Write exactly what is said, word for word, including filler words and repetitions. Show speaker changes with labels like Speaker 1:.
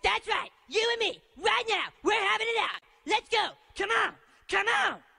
Speaker 1: That's right. You and me. Right now. We're having it out. Let's go. Come on. Come on.